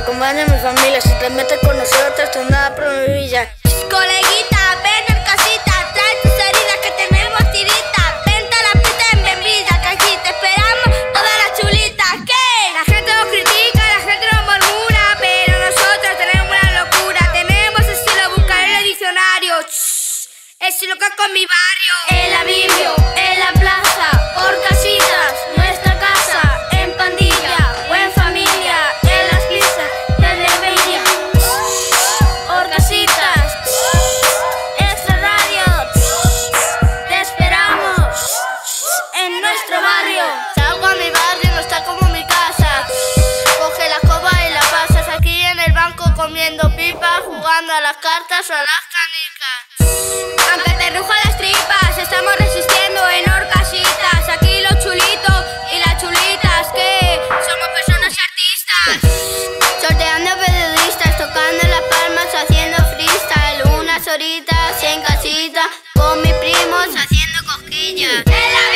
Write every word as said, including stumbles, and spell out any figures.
acompaña a mi familia. Si te metes con nosotros, tú nada prohibilla. Coleguita, ven en casita, trae tus heridas que tenemos tiritas. Vente a la pista en bebida, que aquí te esperamos todas las chulitas. ¿Qué? La gente nos critica, la gente nos murmura, pero nosotros tenemos una locura. Tenemos estilo, buscar en el diccionario. Estilo que con mi barrio. En la Biblia, en la plaza, por casitas, nuestra casa, en pandilla o en familia, en las pistas, en Rebelia, por casitas, extra radio, te esperamos en nuestro barrio. Salgo a mi barrio, no está como mi casa. Coge la escoba y la pasas aquí en el banco comiendo pipas, jugando a las cartas o a las canicas. Aunque te rujan las tripas, estamos resistiendo en horcasitas. Aquí los chulitos y las chulitas, que somos personas y artistas. Sorteando periodistas, tocando las palmas, haciendo freestyle. Unas horitas en casita, con mis primos haciendo cosquillas.